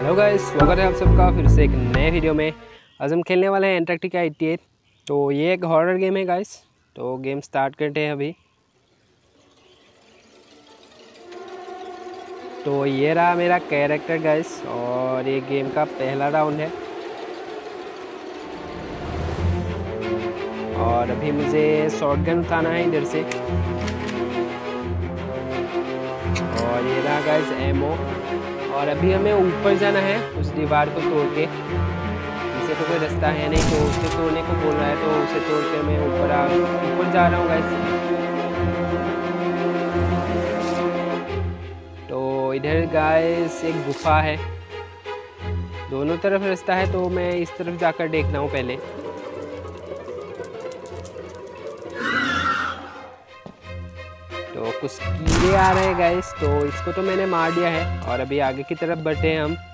Hello guys, स्वागत है आप सबका फिर से एक नए वीडियो में। आज हम खेलने वाले हैं एंटार्क्टिका 88। तो ये एक हॉरर गेम है गाइस। तो गेम स्टार्ट करते हैं अभी। तो ये रहा मेरा कैरेक्टर गाइस, और ये गेम का पहला राउंड है। और अभी मुझे शॉटगन उठाना है इधर से। और ये रहा गाइस एमओ। और अभी हमें ऊपर जाना है उस दीवार को तोड़ के। इसे तो कोई रास्ता है नहीं, तो उसे तोड़ने को बोल रहा है, तो उसे तोड़ के मैं ऊपर जा रहा हूँ गाइस। तो इधर गाइस एक गुफा है, दोनों तरफ रास्ता है, तो मैं इस तरफ जाकर देखना हूँ पहले। तो कुछ कीड़े आ रहे हैं गाइस, तो इसको तो मैंने मार दिया है। और अभी आगे की तरफ बढ़ते हैं हम।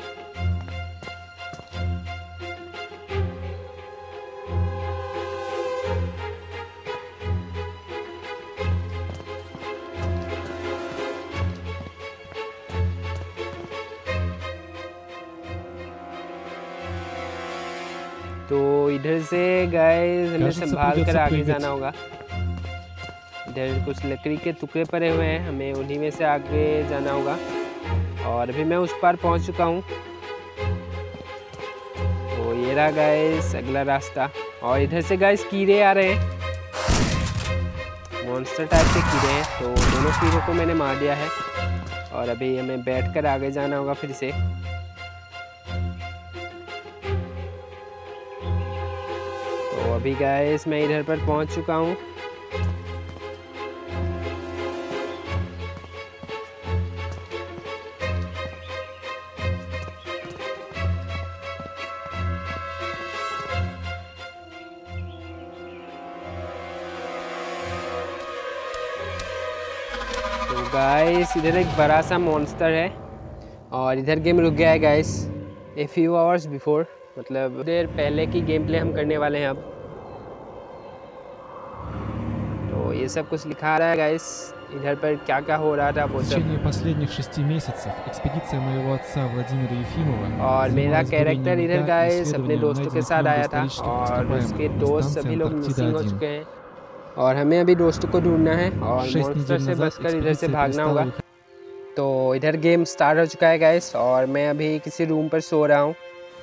तो इधर से गाइस हमें संभाल कर आगे जाना होगा। इधर कुछ लकड़ी के टुकड़े पड़े हुए हैं, हमें उन्हीं में से आगे जाना होगा। और अभी मैं उस पार पहुंच चुका हूं। तो ये रहा गाइस अगला रास्ता। और इधर से गाइस कीड़े आ रहे हैं, मॉन्स्टर टाइप के कीड़े हैं। तो दोनों कीड़ों को मैंने मार दिया है। और अभी हमें बैठकर आगे जाना होगा फिर से। तो अभी गाइस मैं इधर पर पहुंच चुका हूं। तो गाइस इधर एक बड़ा सा मॉन्स्टर है, और इधर गेम रुक गया है guys a few hours before, मतलब देर पहले की गेम प्ले हम करने वाले हैं अब। तो ये सब कुछ लिखा रहा है गाइस, इधर पर क्या क्या हो रहा था वो सब। последних 6 месяцев экспедиция моего отца Владимира Ефимова और मेरा занималась कैरेक्टर бурением इधर льда и गाइस अपने исследованием दोस्तों के найденных साथ им आया था, доисторических और उसके ископаемых на दोस्त станции सभी लोग मिसिंग हो Антарктида-1. चुके हैं। और हमें अभी दोस्तों को ढूंढना है और 6 मॉन्स्टर недель से назад बचकर इधर से экспедиция भागना перестала होगा। выходить. तो इधर गेम स्टार्ट हो चुका है गाइस, और मैं अभी किसी रूम पर सो रहा हूँ।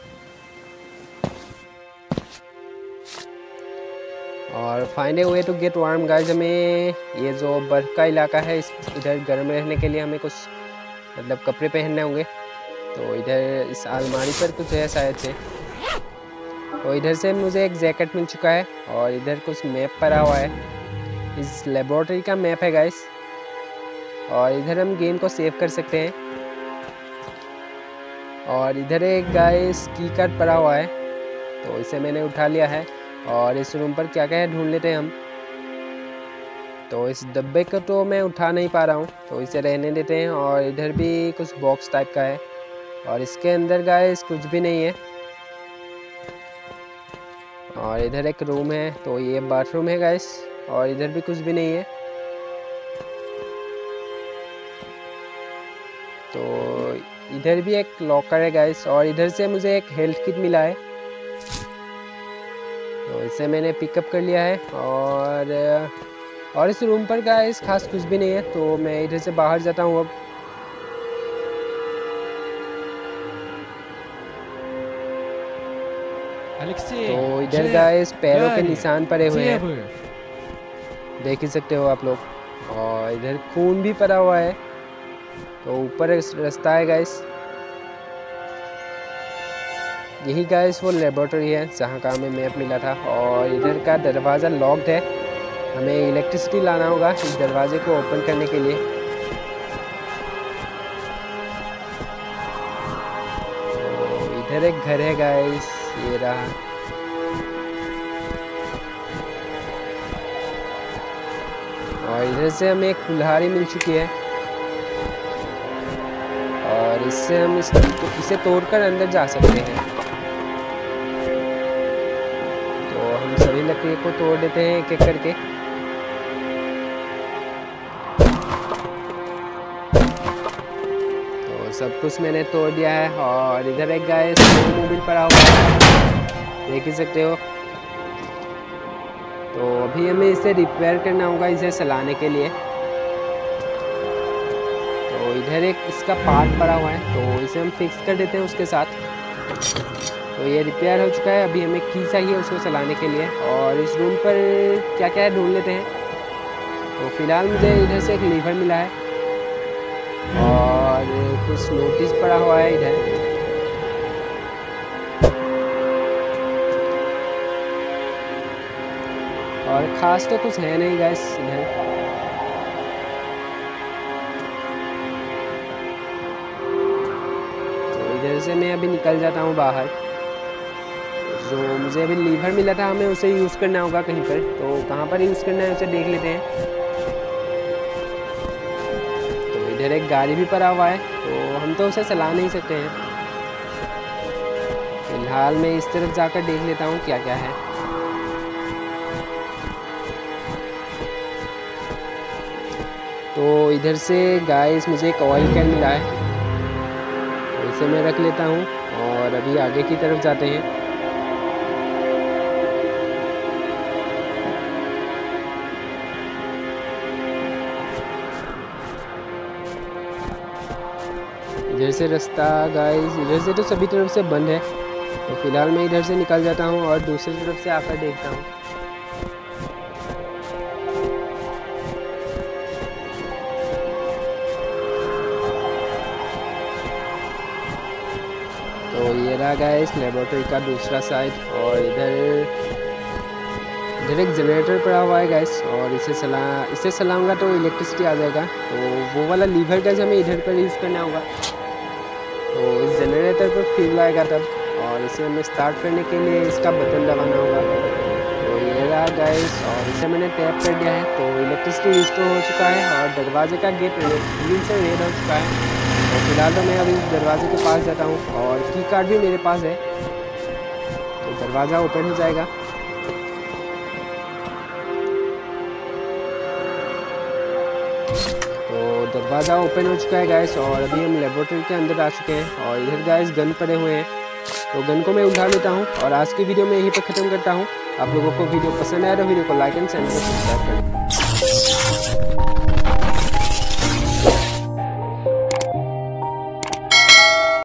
और find a way to get warm guys. हमें ये जो बर्फ़ का इलाका है, इस इधर गर्म रहने के लिए हमें कुछ मतलब कपड़े पहनने होंगे। तो इधर इस अलमारी पर कुछ है शायद से। तो इधर से मुझे एक जैकेट मिल चुका है, और इधर कुछ मैप पड़ा हुआ है। इस लेबोरेटरी का मैप है गाइस, और इधर हम गेम को सेव कर सकते हैं। और इधर एक गाइस की कार्ड पड़ा हुआ है, तो इसे मैंने उठा लिया है। और इस रूम पर क्या क्या है ढूंढ लेते हैं हम। तो इस डब्बे को तो मैं उठा नहीं पा रहा हूँ, तो इसे रहने देते हैं। और इधर भी कुछ बॉक्स टाइप का है, और इसके अंदर गाइस कुछ भी नहीं है। और इधर एक रूम है, तो ये बाथरूम है गाइस, और इधर भी कुछ भी नहीं है। तो इधर भी एक लॉकर है गाइस, और इधर से मुझे एक हेल्थ किट मिला है, तो इसे मैंने पिकअप कर लिया है। और इस रूम पर गाइस खास कुछ भी नहीं है, तो मैं इधर से बाहर जाता हूँ अब। तो इधर गाइस पैरों के निशान पड़े हुए हैं, देख ही सकते हो आप लोग। और इधर खून भी पड़ा हुआ है। तो ऊपर रास्ता है गाइस, यही गाइस वो लेबोरेटरी है जहाँ का हमें मैप मिला था। और इधर का दरवाज़ा लॉक्ड है, हमें इलेक्ट्रिसिटी लाना होगा इस दरवाजे को ओपन करने के लिए। तो इधर एक घर है गाइस, ये रहा। और इधर से हमें एक कुल्हाड़ी मिल चुकी है, और इससे हम इसे तोड़कर अंदर जा सकते हैं। तो हम सभी लकड़ी को तोड़ देते हैं एक एक करके। तो सब कुछ मैंने तोड़ दिया है। और इधर एक गाइस मोबिल पड़ा हुआ है, देख ही सकते हो। तो अभी हमें इसे रिपेयर करना होगा, इसे चलाने के लिए। तो इधर एक इसका पार्ट पड़ा हुआ है, तो इसे हम फिक्स कर देते हैं उसके साथ। तो ये रिपेयर हो चुका है। अभी हमें की चाहिए उसको चलाने के लिए। और इस रूम पर क्या क्या है ढूंढ लेते हैं। तो फिलहाल मुझे इधर से एक लीवर मिला है और कुछ नोटिस पड़ा हुआ है इधर। और ख़ास तो कुछ है नहीं गाइस इधर। तो इधर से मैं अभी निकल जाता हूँ बाहर। जो मुझे अभी लीवर मिला था हमें उसे यूज़ करना होगा कहीं पर। तो कहाँ पर यूज़ करना है उसे देख लेते हैं। तो इधर एक गाड़ी भी पड़ा हुआ है, तो हम तो उसे चला नहीं सकते हैं। फिलहाल मैं इस तरफ जाकर देख लेता हूँ क्या क्या है। तो इधर से गाइस मुझे एक ऑयल कैन मिला है, तो इसे मैं रख लेता हूँ। और अभी आगे की तरफ जाते हैं। इधर से रास्ता गाइस, इधर से तो सभी तरफ से बंद है। तो फिलहाल मैं इधर से निकल जाता हूँ और दूसरी तरफ से आकर देखता हूँ। तो ये रहा गाइस लेबोरेटरी का दूसरा साइड। और इधर एक जनरेटर पड़ा हुआ है गाइस, और इसे चलाऊंगा तो इलेक्ट्रिसिटी आ जाएगा। तो वो वाला लीवर गाइस हमें इधर पर यूज़ करना होगा। तो इस जनरेटर पर फ्यूल आएगा तब, और इसे हमें स्टार्ट करने के लिए इसका बटन दबाना होगा। तो ये रहा गाइस, और इसे मैंने टैप कर दिया है। तो इलेक्ट्रिसिटी रिस्टोर हो चुका है और दरवाजे का गेट ग्रीन से रेड हो चुका है। तो फिलहाल तो मैं अभी इस दरवाजे के पास जाता हूँ, और की कार्ड भी मेरे पास है, तो दरवाज़ा ओपन हो जाएगा। तो दरवाज़ा ओपन हो चुका है गाइस, और अभी हम लेबोरेटरी के अंदर आ चुके हैं। और इधर गाइस गन पड़े हुए हैं, तो गन को मैं उठा लेता हूँ। और आज की वीडियो में यहीं पर ख़त्म करता हूँ। आप लोगों को वीडियो पसंद आया तो वीडियो को लाइक एंड चैनल को सब्सक्राइब करें।